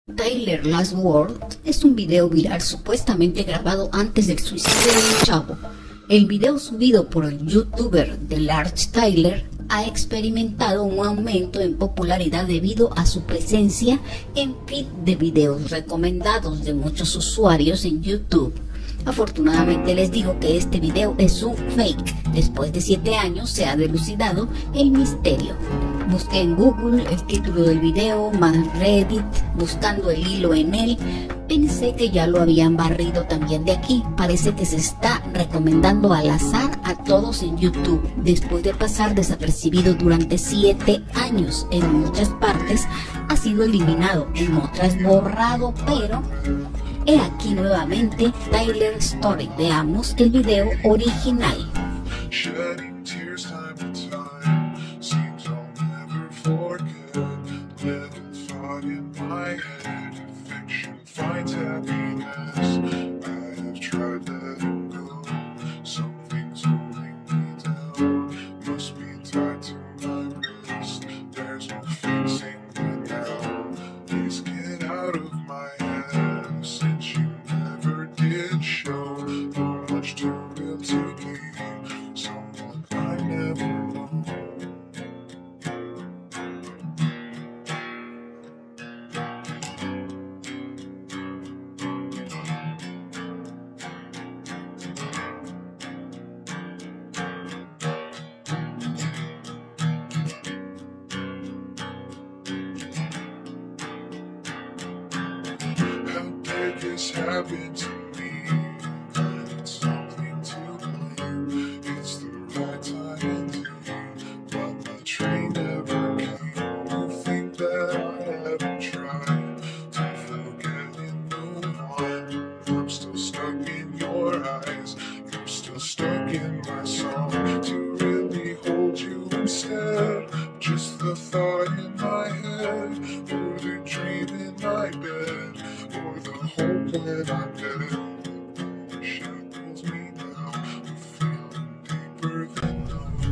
Tyler Last Word es un video viral supuestamente grabado antes del suicidio de un chavo. El video subido por el youtuber The Large Tyler ha experimentado un aumento en popularidad debido a su presencia en feed de videos recomendados de muchos usuarios en YouTube. Afortunadamente les digo que este video es un fake. Después de 7 años se ha dilucidado el misterio. Busqué en Google el título del video, más Reddit, buscando el hilo en él. Pensé que ya lo habían barrido también de aquí. Parece que se está recomendando al azar a todos en YouTube. Después de pasar desapercibido durante 7 años en muchas partes, ha sido eliminado, en otras borrado, pero he aquí nuevamente Tyler Story. Veamos el video original. This happened to me, but it's something to blame. It's the right time and day, but the train never came. You think that I haven't tried to forget and move on? I'm still stuck in your eyes, you're still stuck in my song. To really hold you instead, just the thought in my head, or the dream in my bed, or the hope when I'm dead. Shackles me now, I'm feeling deeper than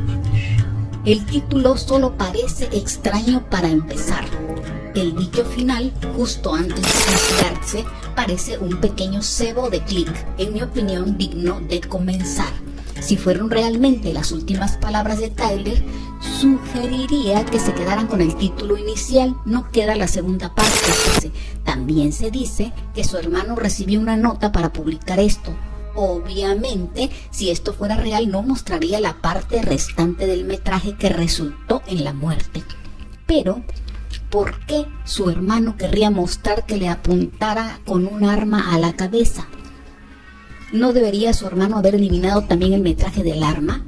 the El título solo parece extraño para empezar. El dicho final, justo antes de suicidarse, parece un pequeño cebo de clic, en mi opinión digno de comenzar. Si fueron realmente las últimas palabras de Tyler, sugeriría que se quedaran con el título inicial. No queda la segunda parte. También se dice que su hermano recibió una nota para publicar esto. Obviamente, si esto fuera real, no mostraría la parte restante del metraje que resultó en la muerte. Pero, ¿por qué su hermano querría mostrar que le apuntara con un arma a la cabeza? ¿No debería su hermano haber eliminado también el metraje del arma?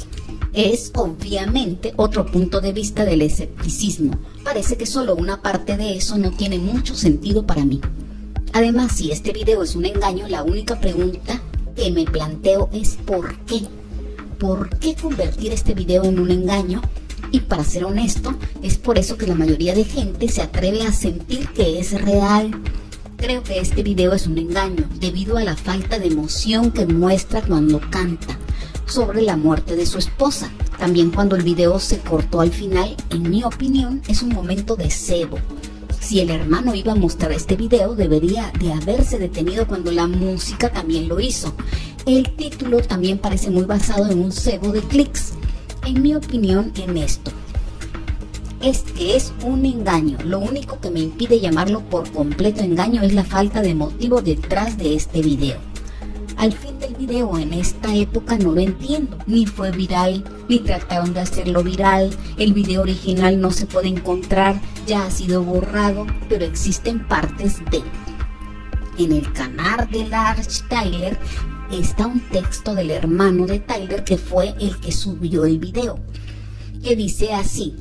Es obviamente otro punto de vista del escepticismo. Parece que solo una parte de eso no tiene mucho sentido para mí. Además, si este video es un engaño, la única pregunta que me planteo es ¿por qué? ¿Por qué convertir este video en un engaño? Y para ser honesto, es por eso que la mayoría de gente se atreve a sentir que es real. Creo que este video es un engaño, debido a la falta de emoción que muestra cuando canta sobre la muerte de su esposa. También cuando el video se cortó al final, en mi opinión, es un momento de cebo. Si el hermano iba a mostrar este video, debería de haberse detenido cuando la música también lo hizo. El título también parece muy basado en un cebo de clics. En mi opinión, en esto es que es un engaño. Lo único que me impide llamarlo por completo engaño es la falta de motivo detrás de este video. Al fin del video en esta época no lo entiendo, ni fue viral, ni trataron de hacerlo viral, el video original no se puede encontrar, ya ha sido borrado, pero existen partes de. En el canal de Large Tyler está un texto del hermano de Tyler que fue el que subió el video, que dice así: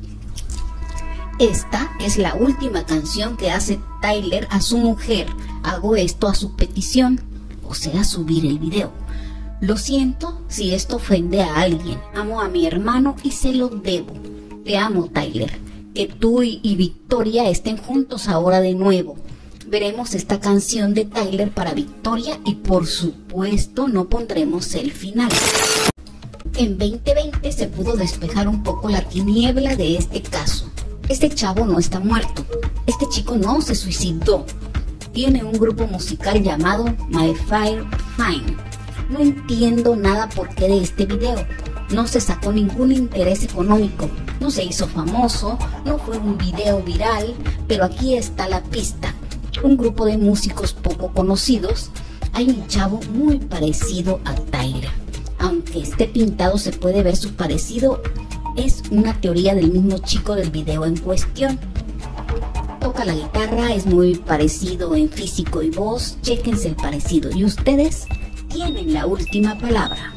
esta es la última canción que hace Tyler a su mujer, hago esto a su petición, o sea, subir el video. Lo siento si esto ofende a alguien, amo a mi hermano y se lo debo. Te amo, Tyler, que tú y Victoria estén juntos ahora de nuevo. Veremos esta canción de Tyler para Victoria y por supuesto no pondremos el final. En 2020 se pudo despejar un poco la tiniebla de este caso. Este chavo no está muerto. Este chico no se suicidó. Tiene un grupo musical llamado My Fair Fine. No entiendo nada por qué de este video. No se sacó ningún interés económico. No se hizo famoso. No fue un video viral. Pero aquí está la pista. Un grupo de músicos poco conocidos. Hay un chavo muy parecido a Tyra. Aunque esté pintado se puede ver su parecido. Es una teoría del mismo chico del video en cuestión. Toca la guitarra, es muy parecido en físico y voz. Chéquense el parecido y ustedes tienen la última palabra.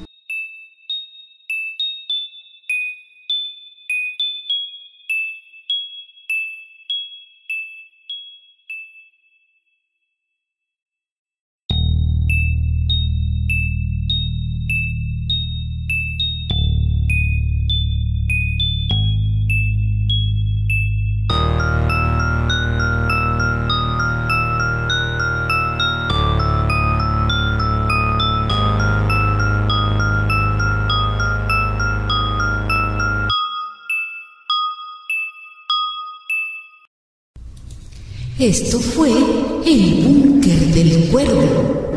Esto fue El Búnker del Cuervo.